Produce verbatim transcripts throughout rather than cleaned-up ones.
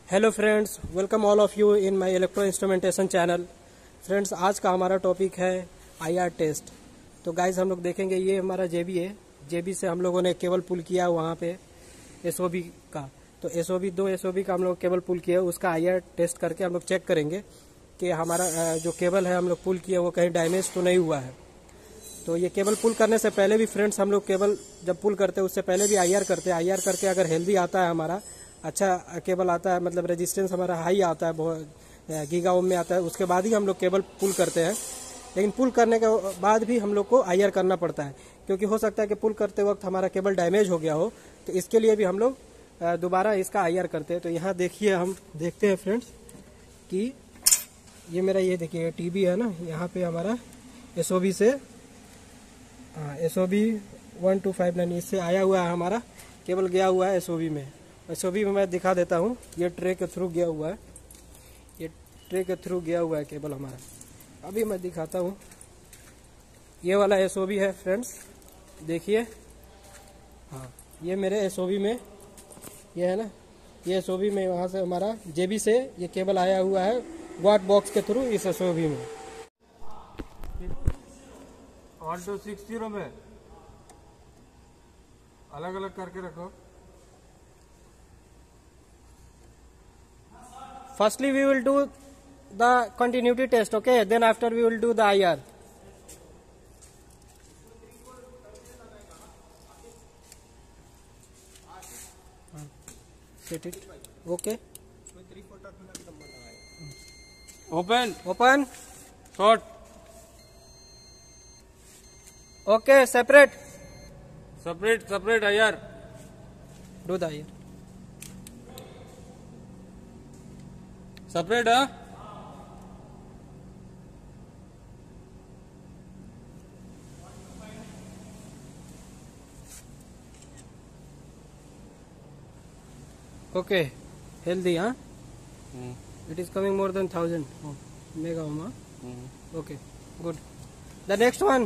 Hello friends, welcome all of you in my electro instrumentation channel. Friends, आज का हमारा topic है IR test. तो गाइज हम लोग देखेंगे, ये हमारा जेबी है। जेबी से हम लोगों ने केबल पुल किया वहाँ पे एसओबी का। तो एसओबी दो एसओबी का हम लोग केबल पुल किया, उसका आईआर टेस्ट करके हम लोग चेक करेंगे कि हमारा जो केबल है हम लोग पुल किया वो कहीं डैमेज तो नहीं हुआ है। तो ये केबल पुल करने से पहले भी फ्रेंड्स हम लोग केबल जब पुल करते हैं उससे पहले भी आईआर करते हैं। आईआर करके अगर हेल्दी आता है, हमारा अच्छा केबल आता है, मतलब रेजिस्टेंस हमारा हाई आता है, बहुत गीगा ओम में आता है, उसके बाद ही हम लोग केबल पुल करते हैं। लेकिन पुल करने के बाद भी हम लोग को आईआर करना पड़ता है, क्योंकि हो सकता है कि पुल करते वक्त हमारा केबल डैमेज हो गया हो। तो इसके लिए भी हम लोग दोबारा इसका आईआर करते हैं। तो यहाँ देखिए, हम देखते हैं फ्रेंड्स कि ये मेरा ये देखिए टीबी है ना, यहाँ पे हमारा एसओबी से हाँ SOB one two five nine इससे आया हुआ है, हमारा केबल गया हुआ है एसओबी में। एसओबी में मैं दिखा देता हूँ, ये ट्रे के थ्रू गया हुआ है, ये ट्रे के थ्रू गया हुआ है केबल हमारा। अभी मैं दिखाता हूँ, ये वाला एसओबी है फ्रेंड्स, देखिए। हाँ, ये मेरे एसओबी में ये है ना, ये एसओबी में वहाँ से हमारा जेबी से ये केबल आया हुआ है वाट बॉक्स के थ्रू इस एसओबी में। वन टू सिक्स जीरो में अलग अलग करके रखो। Firstly, we will do the continuity test, okay? Then after we will do the I R. Set it. Okay. Open Open. Short Okay. Separate. Separate separate I R Do the I R. Separate है। Okay. Healthy, huh? It is coming more than thousand oh, mega ohm. Huh? Okay. Good. The next one.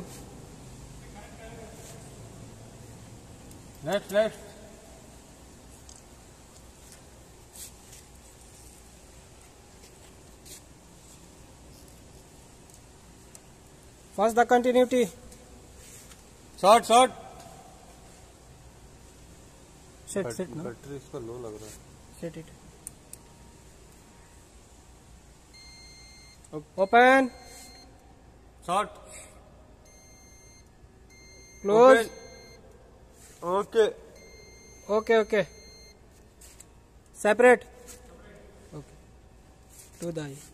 Next next First the continuity. Short short Set set no. Battery इसका low लग रहा है। Set it. Open. Short Close. Okay Okay, okay. Separate. Okay. Do the I R.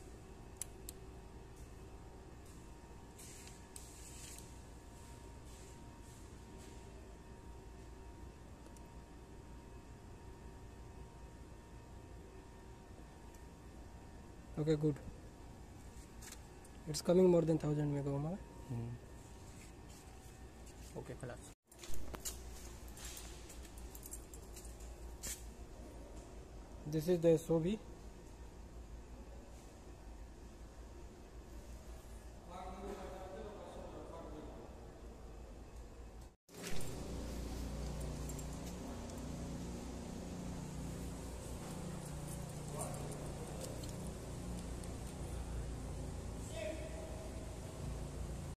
Okay, good. It's coming more than thousand mega ohm. Okay, class. This is the S O B.